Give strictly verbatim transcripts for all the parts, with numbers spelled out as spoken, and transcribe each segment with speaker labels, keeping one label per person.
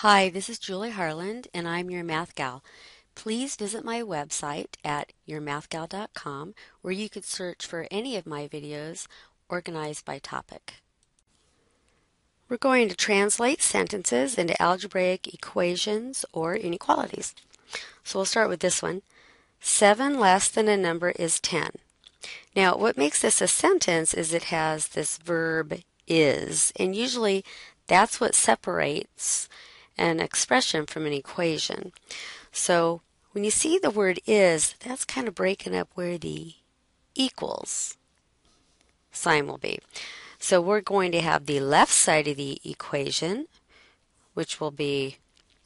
Speaker 1: Hi, this is Julie Harland, and I'm your Math Gal. Please visit my website at your math gal dot com, where you could search for any of my videos organized by topic. We're going to translate sentences into algebraic equations or inequalities. So we'll start with this one. seven less than a number is ten. Now, what makes this a sentence is it has this verb is, and usually that's what separates an expression from an equation. So when you see the word is, that's kind of breaking up where the equals sign will be. So we're going to have the left side of the equation, which will be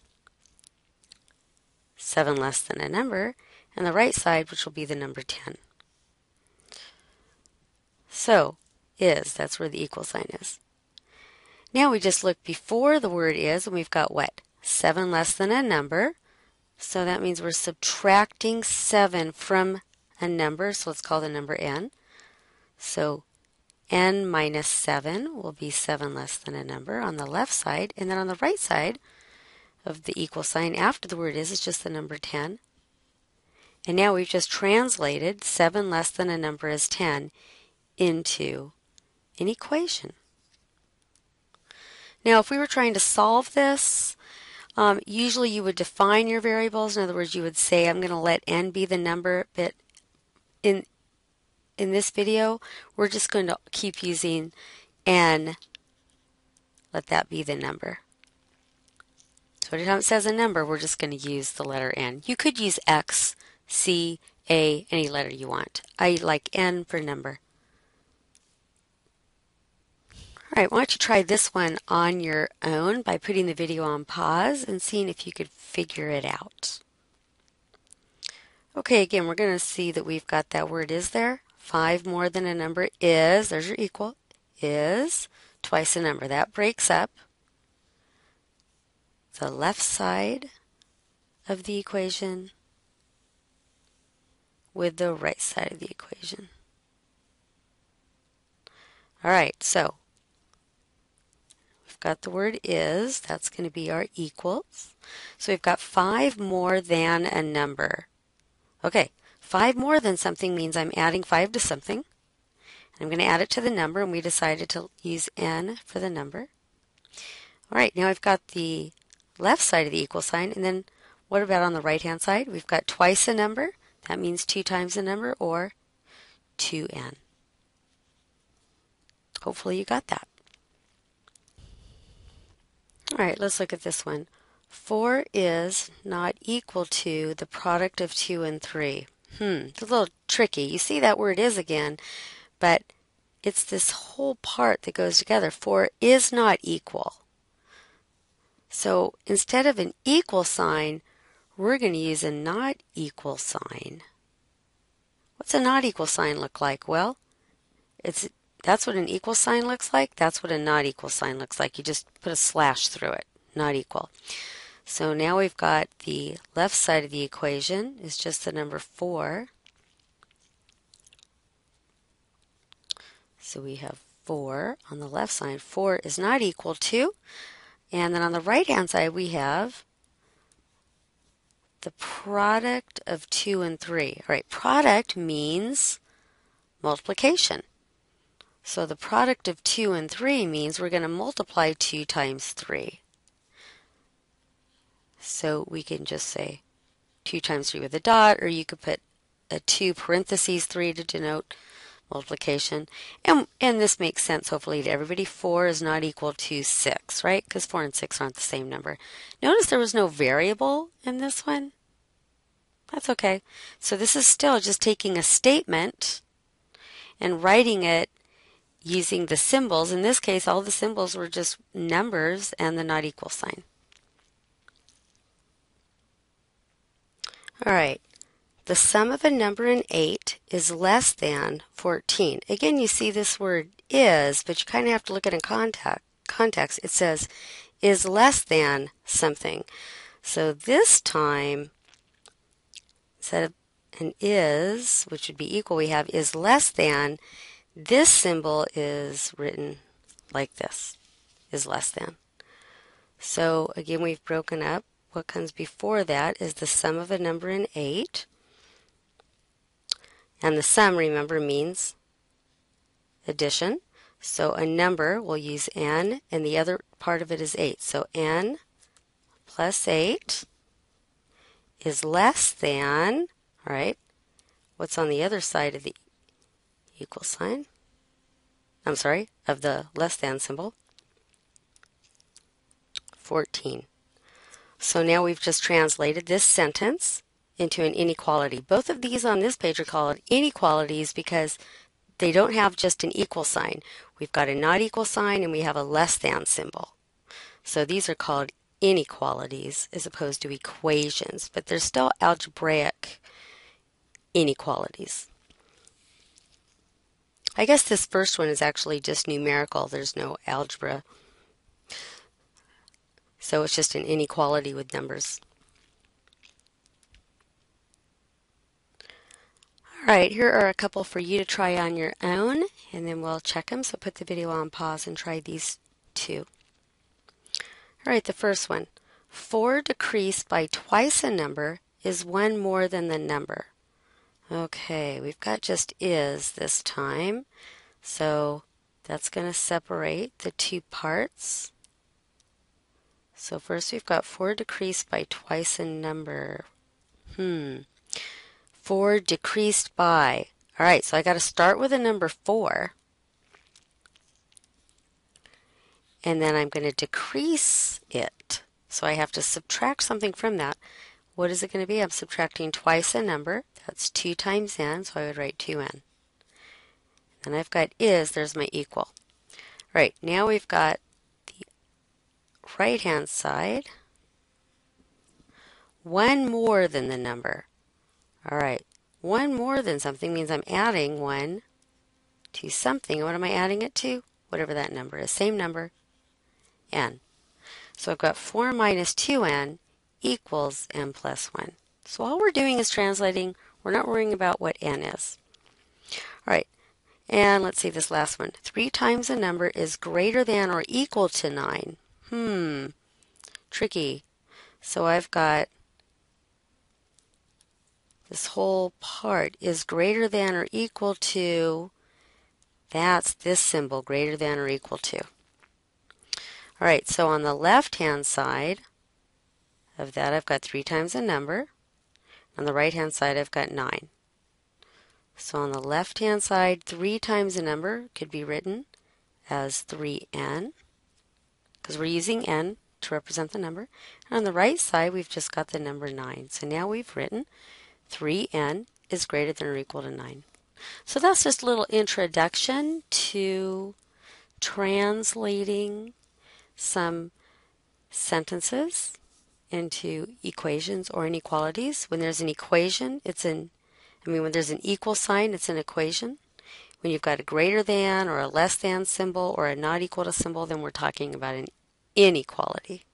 Speaker 1: seven less than a number, and the right side, which will be the number ten. So is, that's where the equal sign is. Now we just look before the word is, and we've got what? seven less than a number. So that means we're subtracting seven from a number, so let's call the number n. So n minus seven will be seven less than a number on the left side, and then on the right side of the equal sign after the word is, is just the number ten. And now we've just translated seven less than a number is ten into an equation. Now, if we were trying to solve this, um, usually you would define your variables. In other words, you would say, I'm going to let n be the number, but in, in this video, we're just going to keep using n. Let that be the number. So anytime it says a number, we're just going to use the letter n. You could use x, c, a, any letter you want. I like n for number. All right, why don't you try this one on your own by putting the video on pause and seeing if you could figure it out. Okay, again, we're going to see that we've got that word is there. five more than a number is, there's your equal, is twice a number. That breaks up the left side of the equation with the right side of the equation. All right, so got the word is, that's going to be our equals. So we've got five more than a number. Okay, five more than something means I'm adding five to something. I'm going to add it to the number, and we decided to use n for the number. All right, now I've got the left side of the equal sign, and then what about on the right-hand side? We've got twice a number. That means two times the number, or two n. Hopefully you got that. All right, let's look at this one. four is not equal to the product of two and three. Hmm, it's a little tricky. You see that word is again, but it's this whole part that goes together. four is not equal. So instead of an equal sign, we're going to use a not equal sign. What's a not equal sign look like? Well, it's That's what an equal sign looks like. That's what a not equal sign looks like. You just put a slash through it, not equal. So now we've got the left side of the equation is just the number four. So we have four on the left side. four is not equal to. And then on the right-hand side, we have the product of two and three. All right, product means multiplication. So the product of two and three means we're going to multiply two times three. So we can just say two times three with a dot, or you could put a two parentheses three to denote multiplication. And, and this makes sense hopefully to everybody. four is not equal to six, right? Because four and six aren't the same number. Notice there was no variable in this one. That's okay. So this is still just taking a statement and writing it using the symbols. In this case, all the symbols were just numbers and the not equal sign. All right, the sum of a number and eight is less than fourteen. Again, you see this word is, but you kind of have to look at it in context. context. It says is less than something. So this time, instead of an is, which would be equal, we have is less than. This symbol is written like this, is less than. So again, we've broken up. What comes before that is the sum of a number and eight. And the sum, remember, means addition. So a number, we'll use n, and the other part of it is eight. So n plus eight is less than, all right, what's on the other side of the equal sign? I'm sorry, of the less than symbol? fourteen. So now we've just translated this sentence into an inequality. Both of these on this page are called inequalities because they don't have just an equal sign. We've got a not equal sign and we have a less than symbol. So these are called inequalities as opposed to equations, but they're still algebraic inequalities. I guess this first one is actually just numerical. There's no algebra. So it's just an inequality with numbers. All right, here are a couple for you to try on your own, and then we'll check them. So put the video on pause and try these two. All right, the first one. four decreased by twice a number is one more than the number. Okay, we've got just is this time. So that's going to separate the two parts. So first we've got four decreased by twice a number. Hmm. four decreased by. All right, so I got to start with a number four. And then I'm going to decrease it. So I have to subtract something from that. What is it going to be? I'm subtracting twice a number. That's two times n, so I would write two n. And I've got is, there's my equal. All right, now we've got right-hand side, one more than the number. All right, one more than something means I'm adding one to something. What am I adding it to? Whatever that number is. Same number, n. So I've got four minus two n equals n plus one. So all we're doing is translating. We're not worrying about what n is. All right, and let's see this last one. three times a number is greater than or equal to nine. Hmm, tricky. So I've got this whole part is greater than or equal to, that's this symbol, greater than or equal to. All right, so on the left-hand side of that, I've got three times a number. On the right-hand side, I've got nine. So on the left-hand side, three times a number could be written as three n. Because we're using n to represent the number. And on the right side, we've just got the number nine. So now we've written three n is greater than or equal to nine. So that's just a little introduction to translating some sentences into equations or inequalities. When there's an equation, it's an, I mean, when there's an equal sign, it's an equation. When you've got a greater than or a less than symbol or a not equal to symbol, then we're talking about an inequality.